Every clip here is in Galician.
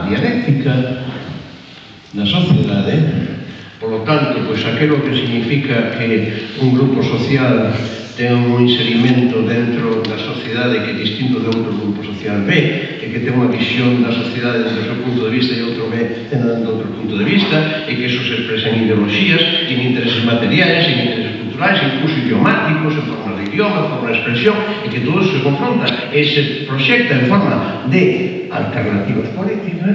dialéctica na sociedade. Por lo tanto, pois aquilo que significa que un grupo social ten un inserimento dentro da sociedade que é distinto de outro grupo social B, e que ten unha visión da sociedade desde o seu punto de vista e outro B ten outro punto de vista, e que eso se expresa en ideoloxías, en intereses materiais, en intereses culturais, incluso idiomáticos, en forma de idioma, en forma de expresión, e que todo se confronta e se proxecta en forma de alternativas políticas.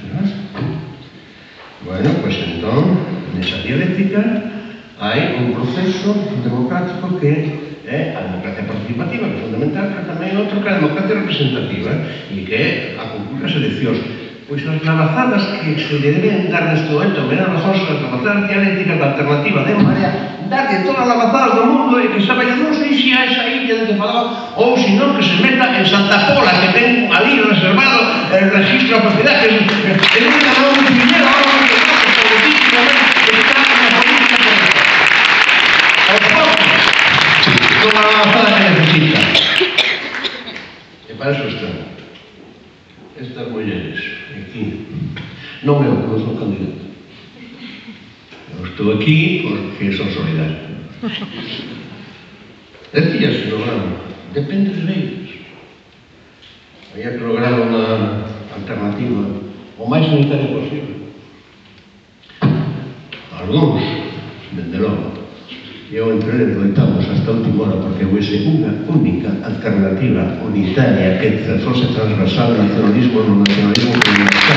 Bueno, pois entón, nesa dialéctica hai un proceso democrático que é a democracia participativa, que é fundamental, pero tamén outro que é a democracia representativa, e que é a concurrir as eleccións. Pois as lavazadas que se deben dar neste momento a Mariano Rajoy, as lavazadas dialécticas da alternativa de Marea, darlle todas as lavazadas do mundo e que se vaya, non sei se a esa illa de que falaba, ou se non que se meta en Santa Pola, que ten ali reservado el registro de propiedad, que é un ganado muy dinero, ahora que está políticamente, que está en la política correcta. O poco, con a lavazada que necesita. E para eso están estas mulleres aquí. Non eu, non son candidato. Eu estou aquí porque son solidario. Decíase no programa, depende de ellos. Había que lograr unha alternativa o máis unitaria posible. Alguns, dende logo, e eu entre eles loitamos hasta a última hora porque hoxe unha única alternativa unitaria que fose transversal ao nacionalismo no nacionalismo comunitario.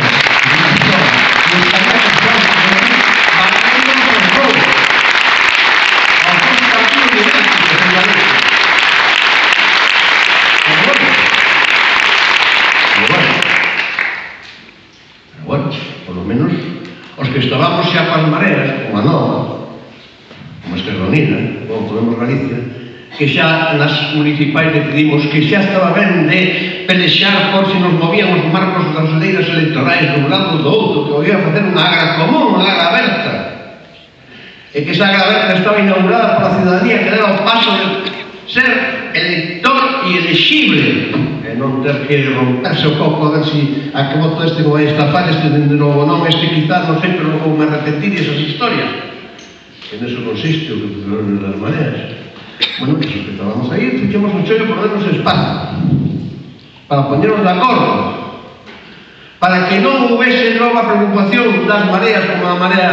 Estábamos xa coas mareas, como a Nova, como a Esquerda Unida, como Podemos Galicia, que xa nas municipais decidimos que xa estaba ben de pelexar por se nos movíamos marcos das leiras electorais dun lado do outro, que podía facer unha agra común, unha agra aberta, e que esa agra aberta estaba inaugurada pola ciudadanía, que era o paso de ser elector e elexible, non ter que romperse o coco a ver se a que voto este vai estafar, este dende novo non, este quizás non sei, pero non me arrepentir esas historias, que neso consiste o que pusieron das maneras. Bueno, que se estábamos aí, fichamos un chollo por darnos espacio para poñernos de acordo, para que non houvese nova preocupación das mareas como a marea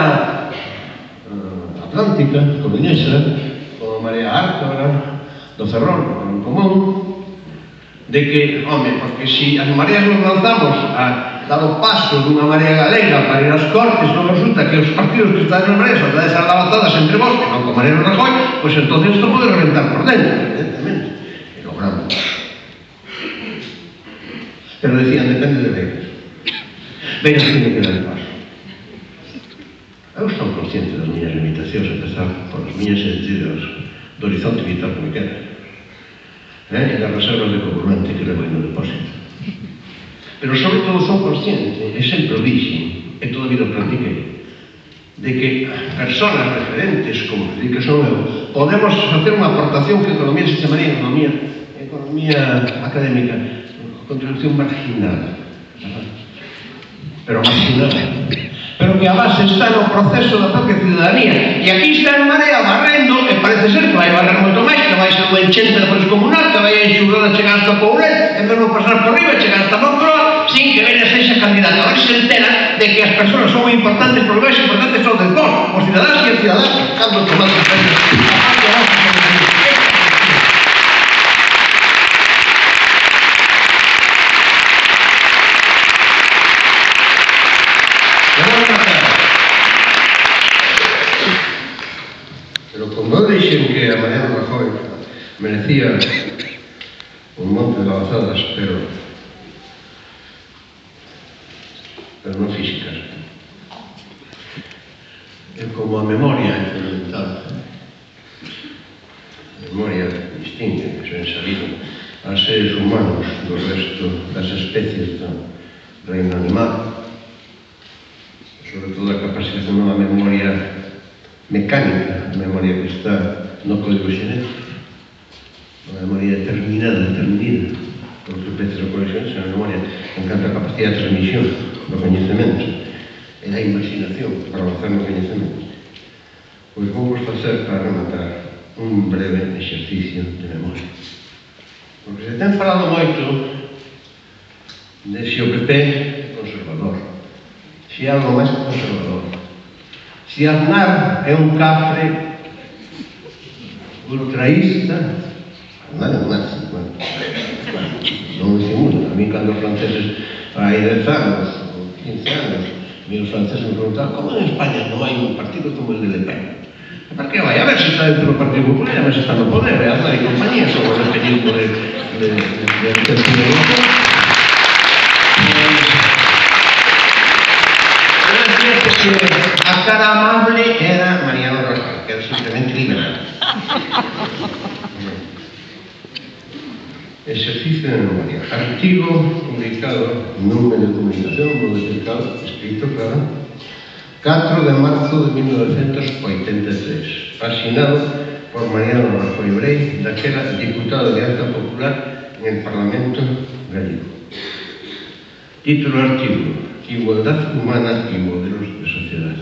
atlántica, coruñesa, como a marea ártora, do Ferrol, en común, de que, home, porque se as mareas nos lanzamos a dar o paso dunha marea galega para ir ás Cortes, non resulta que os partidos que están nas mareas son dades as lavazadas entre vos, que non con Mariano Rajoy, pois entonces isto pode reventar por dentro, evidentemente, e logramos. Pero decían, depende de Vegas. Vegas tiene que dar el paso. Eu son consciente das miñas limitacións, a pesar por as miñas sentidos do horizonte vital que me queda. E das reservas de componente que levo no depósito. Pero sobre todo son consciente, e sempre o dixen, e toda a vida o practiquei, de que persoas referentes, como que son eu, podemos facer unha aportación que a economía se chamaría economía académica, contribución marginal, pero marginal, pero que a base está no proceso da propia ciudadanía. E aquí está en Marea barrendo, e parece ser que vai barrer moito máis, que vai ser unha enchente de descomunal, que vai a enxurrar a chegar hasta Pourel, en vez de pasar por riba, chegar hasta Moncloa, sin que venha sexa candidato. A ver se entera de que as persoas son moi importantes, porque máis importantes son de vos, os cidadáns e as cidadáns, cando tomamos a parte da nosa comunidade. Pero como eu dixen que a Mariano Rajoy merecía un monte de lavazadas, pero non físicas. E como a memoria é fundamental, a memoria distingue, que son sabido aos seres humanos do resto das especies do reino animal, sobre todo a capacidade de unha memoria mecánica, a memoria que está no código xenético, unha memoria determinada, porque o precio do código xenético é a memoria en canto a capacidade de transmisión do coñecemento e da imaginación para avanzar no coñecemento. Pois vou vos facer para rematar un breve exercicio de memoria. Porque se ten falado moito de se o PP é conservador, se é algo máis conservador, se Aznar é un cafre ultraísta. Aznar é un nazi, non disimula. A mí, cando os franceses, hai 10 anos, ou 15 anos, os franceses me preguntaban como en España non hai un partido como el de Le Pen. ¿Para qué vai? A ver se está dentro do Partido Popular, a ver se está no poder, e Aznar e compañía son os despedidos de a cara amable era Mariano Rajoy, que era simplemente liberal. Exercicio de memoria. Artigo publicado, número de comunicación, modificado, escrito, claro, 4 de marzo de 1983, asignado por Mariano Rajoy Brey, daquela diputado de Alianza Popular en el Parlamento gallego. Título do artigo: Igualdad humana y modelos de sociedad.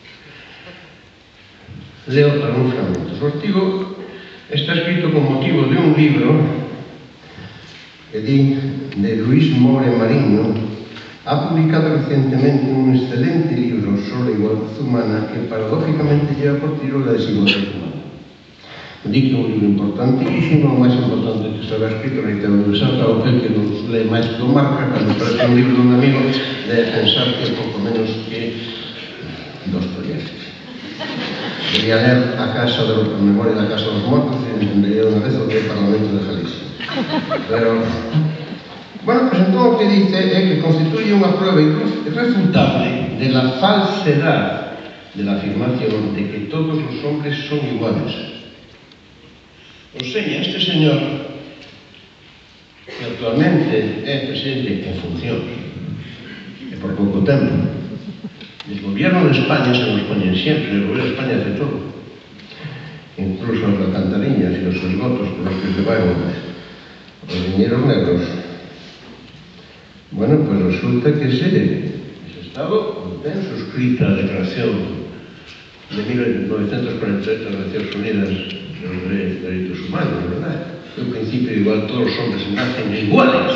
Leo algún fragmento. O artigo está escrito con motivo de un libro que de Luis More Mariño. Ha publicado recientemente un excelente libro sobre la igualdad humana que paradójicamente lleva por título La desigualdad humana. Digo que é un libro importantísimo, o máis importante que se habrá escrito na literatura europea, que nos lee máis que o marca, cando parece un libro dun amigo, de pensar que é pouco menos que Dostoyevsky. Quería ler a memoria da Casa dos Mortos e entendería unha vez o que é o Parlamento de Galicia. Pero, bueno, pues entón o que dice é que constituye unha prueba irrefutable de la falsedad de la afirmación de que todos os hombres son iguales. O sea, este señor, que actualmente é presidente en funcións, e por pouco tempo, el gobierno de España se nos poñen sempre, el gobierno de España hace todo, incluso as alcantariñas e os esgotos por los que se van os dineros negros. Bueno, pues resulta que ese Estado ten suscrita a declaración de 1948 das Nacións Unidas de los Derechos Humanos, ¿verdad? El principio de igual, todos los hombres nacen iguales.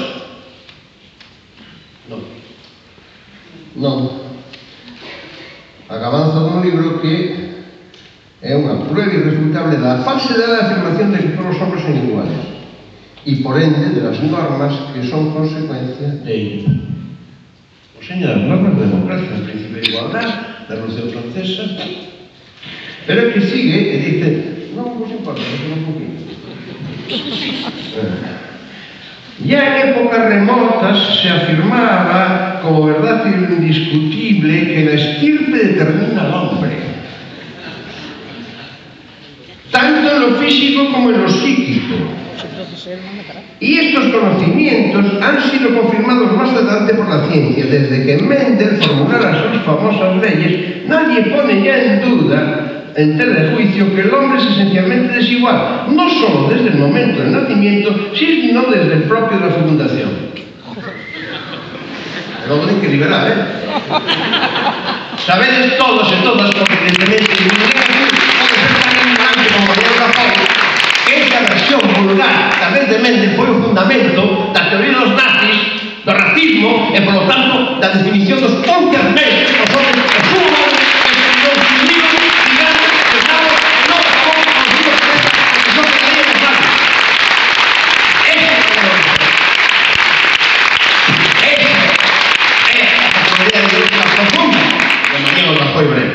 Non. Avanza dun libro que é unha prueba irrefutable da falsedade da afirmación de que todos os hombres son iguales e, por ende, de las normas que son consecuencia de ello. O sea, las normas de democracia, el principio de igualdad, la Revolución Francesa, pero que sigue e dice, non vos importa, non un poquito. Ya en épocas remotas se afirmaba como verdad indiscutible que la estirpe determina al hombre, tanto en lo físico como en lo psíquico. Y estos conocimientos han sido confirmados más adelante por la ciencia. Desde que Mendel formulara sus famosas leyes, nadie pone ya en duda, en tela de juicio, que el hombre es esencialmente desigual, no solo desde el momento del nacimiento, sino desde el propio de la fecundación. Lo tienen que liberar, ¿eh? Sabedes todos e todas, evidentemente, que ninguén pode ser tan ignorante como Mariano Rajoy, que esa versión vulgar tamén de Mendel foi o fundamento da teoría dos nazis, do racismo e, polo tanto, da definición dos untermensch, os homens que suman, que non se unidos, digamos, que estamos en non como consigo que son que caían os nazis. Esa é a teoría de la profunda de Mariano Rajoy Brey.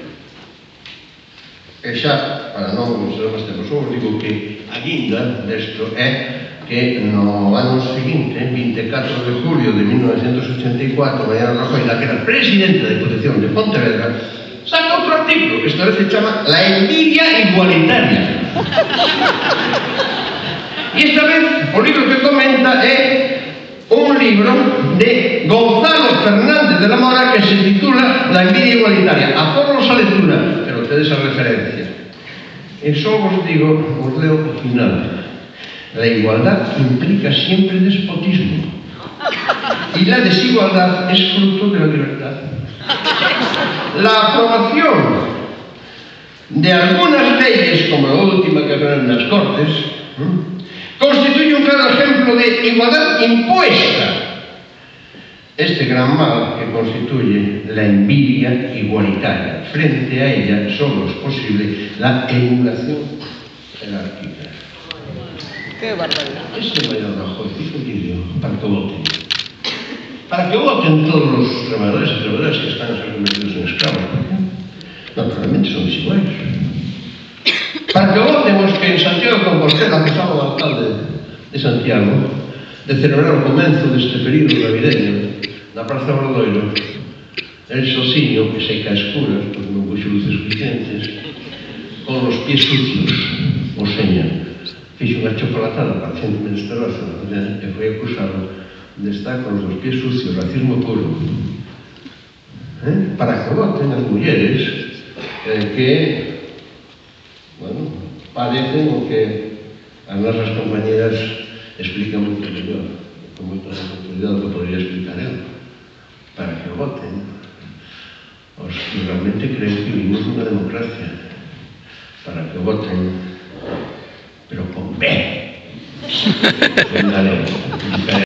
E xa, para non ser máis tempo, só vos digo que a guinda desto é que no ano seguinte, 24 de julio de 1984, Mariano Rajoy, que era presidente da Diputación de Pontevedra, saca outro artículo que esta vez se chama La envidia igualitaria. E esta vez o libro que comenta é un libro de Gonzalo Fernández de la Mora que se titula La envidia igualitaria. Aforros a lectura, pero tedes a referencia. E só vos digo, vos leo o final. La igualdad implica siempre despotismo. Y la desigualdad es fruto de la libertad. La aprobación de algunas leyes, como la última que habrá en las Cortes, constituye un claro ejemplo de igualdad impuesta. Este gran mal que constituye la envidia igualitaria. Frente a ella solo es posible la emulación jerárquica. ¡Qué barbaridad! Ese mayor Rajoy hizo un vídeo para que voten. Para que voten todos los trabajadores y trabajadoras que están a ser convertidos en esclavos. Naturalmente son desiguales. Para que voten los que en Santiago de Compostela, acusaba al alcalde de Santiago de celebrar o comenzo deste período navideño na Praza Obradoiro, el sociño que seca a escuras, porque non puxo luces suficientes, con os pies sucios, o seña, fixo unha chocolatada parecendo menesterosa e foi acusado de estar con os pies sucios, racismo puro. Para que voten as mulleres que, bueno, parecen o que as nosas compañeras explican moito mellor, con moita máis autoridade do que podría explicar eu. Para que voten os que realmente creen que vivimos nunha democracia. Para que voten, pero con B.